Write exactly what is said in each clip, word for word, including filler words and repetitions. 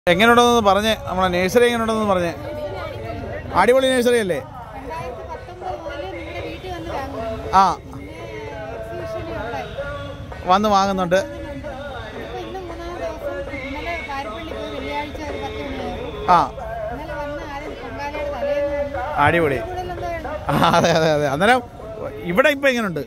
എങ്ങനെയുണ്ടെന്ന് പറഞ്ഞേ, നമ്മളെ നേഴ്സറി എങ്ങനെയുണ്ടെന്ന് പറഞ്ഞേ. അടിപൊളി നേഴ്സറി അല്ലേ? ആ വന്ന് വാങ്ങുന്നുണ്ട്. ആ അടിപൊളി. അതെ അതെ അതെ. അന്നേരം ഇവിടെ ഇപ്പം എങ്ങനെയുണ്ട്?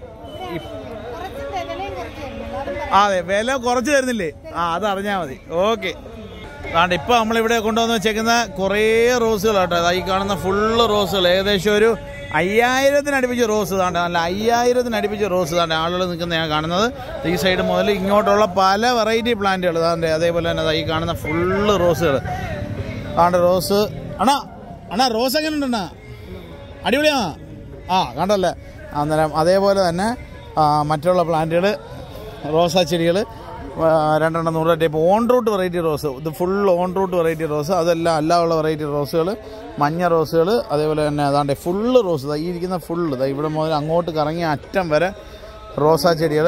അതെ, വില കുറച്ച് തരുന്നില്ലേ? ആ അത് അറിഞ്ഞാൽ മതി. ഓക്കെ. അതുകൊണ്ട് ഇപ്പോൾ നമ്മളിവിടെ കൊണ്ടുവന്ന് വെച്ചേക്കുന്ന കുറേ റോസുകൾ കേട്ടോ. ഈ കാണുന്ന ഫുള്ള് റോസുകൾ, ഏകദേശം ഒരു അയ്യായിരത്തിനടുപ്പിച്ച് റോസ് താണ്ട്, അല്ല അയ്യായിരത്തിനടുപ്പിച്ച് റോസ് താണ്ട് ആളുകൾ നിൽക്കുന്ന ഞാൻ കാണുന്നത്. ഈ സൈഡ് മുതൽ ഇങ്ങോട്ടുള്ള പല വെറൈറ്റി പ്ലാന്റുകൾ താണ്ട്, അതേപോലെ തന്നെ ഈ കാണുന്ന ഫുള്ള് റോസുകൾ താണ്ട്. റോസ് അണ്ണാ അണ്ണാ റോസ് എങ്ങനെ ഉണ്ടെണ്ണാ? അടിപൊളിയാ. ആ കണ്ടല്ലേ. അന്നേരം അതേപോലെ തന്നെ മറ്റുള്ള പ്ലാന്റുകൾ, റോസാ ചെടികൾ രണ്ടെണ്ണം നൂറ് type own root variety rose. ഇത് full own root variety rose. അതെല്ലാം അല്ലാതുള്ള വെറൈറ്റി റോസുകൾ, മഞ്ഞ റോസുകൾ, അതേപോലെ തന്നെ അതാണ്ട് ഫുള്ള് റോസ്. ഈ ഇരിക്കുന്ന ഫുള്ള് ഇവിടെ മുതൽ അങ്ങോട്ട് കറങ്ങിയ അറ്റം വരെ റോസാ ചെടികൾ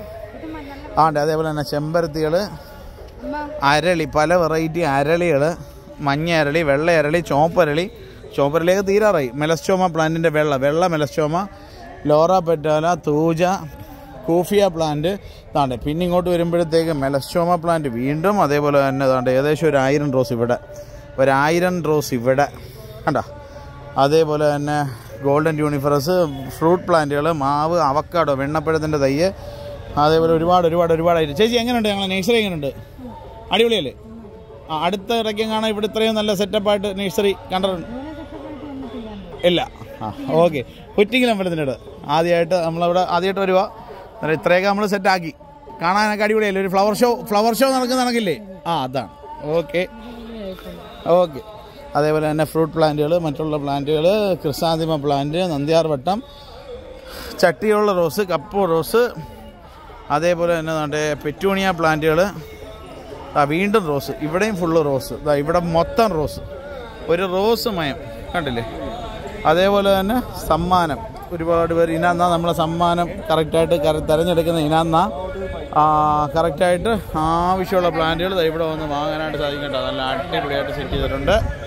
ആണ്ട്. അതേപോലെ തന്നെ ചെമ്പരത്തികൾ, അരളി, പല വെറൈറ്റി അരളികൾ, മഞ്ഞ അരളി, വെള്ള അരളി, ചോപ്പരളി. ചോപ്പരളിയൊക്കെ തീരാറായി. മെലസ്റ്റോമ പ്ലാന്റിൻ്റെ വെള്ള വെള്ള മെലസ്റ്റോമ, ലോറ പെറ്റാല, തൂജ, കൂഫിയ പ്ലാന്റ് താണ്ട്. പിന്നെ ഇങ്ങോട്ട് വരുമ്പോഴത്തേക്ക് മെലസ്റ്റോമ പ്ലാന്റ് വീണ്ടും. അതേപോലെ തന്നെ താണ്ട് ഏകദേശം ഒരു ആയിരം റോസ് ഇവിടെ, ഒരായിരം റോസ് ഇവിടെ കണ്ടോ. അതേപോലെ തന്നെ ഗോൾഡൻ ട്യൂണിഫറസ്, ഫ്രൂട്ട് പ്ലാന്റുകൾ, മാവ്, അവക്കാഡോ, വെണ്ണപ്പഴത്തിൻ്റെ തയ്യ്, അതേപോലെ ഒരുപാട് ഒരുപാട് ഒരുപാടായിട്ട്. ചേച്ചി എങ്ങനെയുണ്ട്? ഞങ്ങളെ നേഴ്സറി എങ്ങനെയുണ്ട്? അടിപൊളിയല്ലേ? ആ അടുത്ത ഇടയ്ക്കും കാണാൻ ഇവിടെ ഇത്രയും നല്ല സെറ്റപ്പായിട്ട് നേഴ്സറി കണ്ടിട്ടുണ്ട് ഇല്ല? ആ ഓക്കെ. കുറ്റിങ്ങൽ അമ്പലത്തിൻ്റെ ഇട ആദ്യമായിട്ട് നമ്മളവിടെ ആദ്യമായിട്ട് വരുക. ഇത്രയൊക്കെ നമ്മൾ സെറ്റാക്കി കാണാനൊക്കെ അടിപൊളിയല്ലേ? ഒരു ഫ്ലവർ ഷോ ഫ്ലവർ ഷോ നടക്കുന്ന നടക്കില്ലേ? ആ അതാണ്. Okay okay. അതേപോലെ തന്നെ ഫ്രൂട്ട് പ്ലാന്റുകൾ, മറ്റുള്ള പ്ലാന്റുകൾ, ക്രിസാന്തിമ പ്ലാന്റ്, നന്ദ്യാർ വട്ടം, ചട്ടിയുള്ള റോസ്, കപ്പ് റോസ്, അതേപോലെ തന്നെ നമ്മുടെ പെറ്റൂണിയ പ്ലാന്റുകൾ. വീണ്ടും റോസ്, ഇവിടെയും ഫുള്ള് റോസ്. ഇവിടെ മൊത്തം റോസ്, ഒരു റോസ് മയം കണ്ടില്ലേ? അതേപോലെ തന്നെ സമ്മാനം, ഒരുപാട് പേര് ഇനാന്ന നമ്മളെ സമ്മാനം കറക്റ്റായിട്ട് തിരഞ്ഞെടുക്കുന്ന ഇനാന്ന കറക്റ്റായിട്ട് ആവശ്യമുള്ള പ്ലാന്റുകൾ ഇവിടെ വന്ന് വാങ്ങാനായിട്ട് സാധിക്കും കേട്ടോ. നല്ല അടിപൊളിയായിട്ട് സെറ്റ് ചെയ്തിട്ടുണ്ട്.